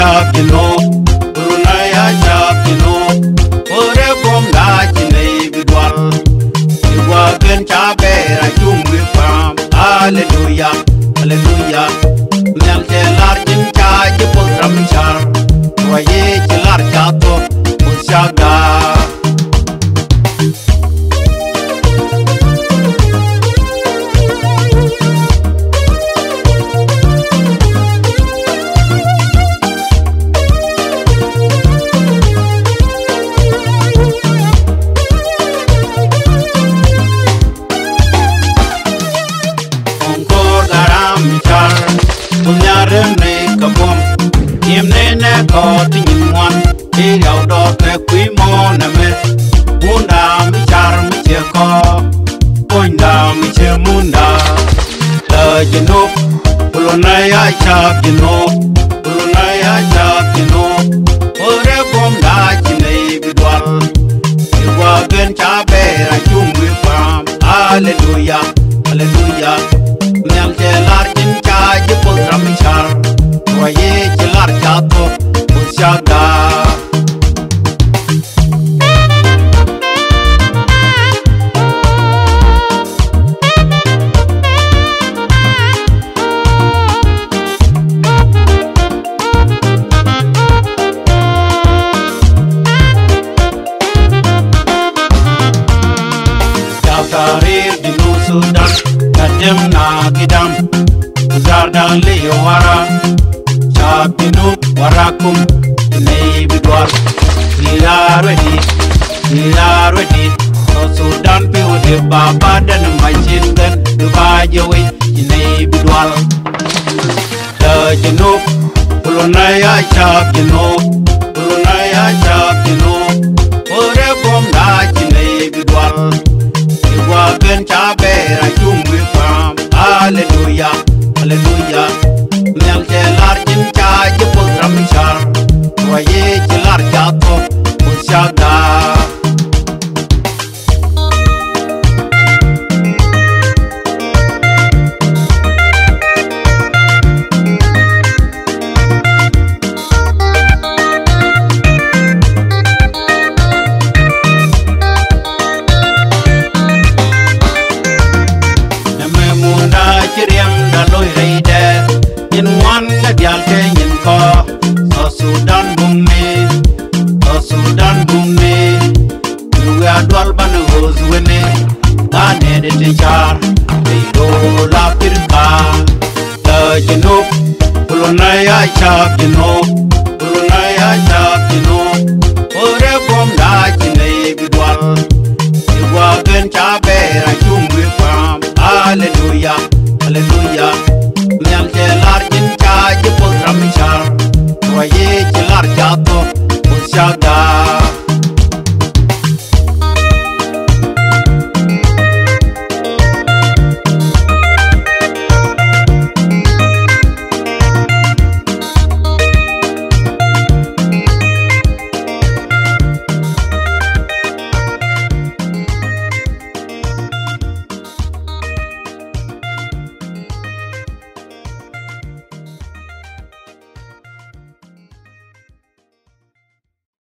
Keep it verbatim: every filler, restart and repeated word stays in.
chap you know, Brunei chap you know, Ore from that in the Bidwal. You walk in Chabera, you will farm. Hallelujah, hallelujah. Melte largin charge for Ramchar. Waye chilar chato, Mushaga. Caught in one, he out of the queen monument. Munda, me charm, me call. Point down, me munda. The you know, Pulonaya chap, you know, Pulonaya chap, you know. Ore from that in the Bidwal. You walk in Chabera, you will farm. Hallelujah, hallelujah. Melte largin charge for Ramchar. Waye chilar chato. Mushaga. Jaftarir di Sudan, kadem na gidam, zardan liyawara. Binu warakum nei bidwar we are ready we are ready so Sudan pe ode baba dan machine gun dubai we nei bidwar the jinu pulonaya chap jinu pulonaya chap jinu ore bom da nei bidwar we wagen chabera jumwe fam hallelujah hallelujah Melte largin charge for Ramchar. Waye chilar chato Mushaga. Name munda chiriam daloi reide. In one dial in car, so Sudan boom me, so Sudan boom me. We are dual banagos winning, and editing jar, they do la pirka. The Jino, Pulonaya chap, you know, Pulonaya chap, you know. Ore from that in the Bidwal, you walk in Chabera, you will farm. Hallelujah, hallelujah. Melte largin charge for Ramchar. Waye chilar chato Mushaga.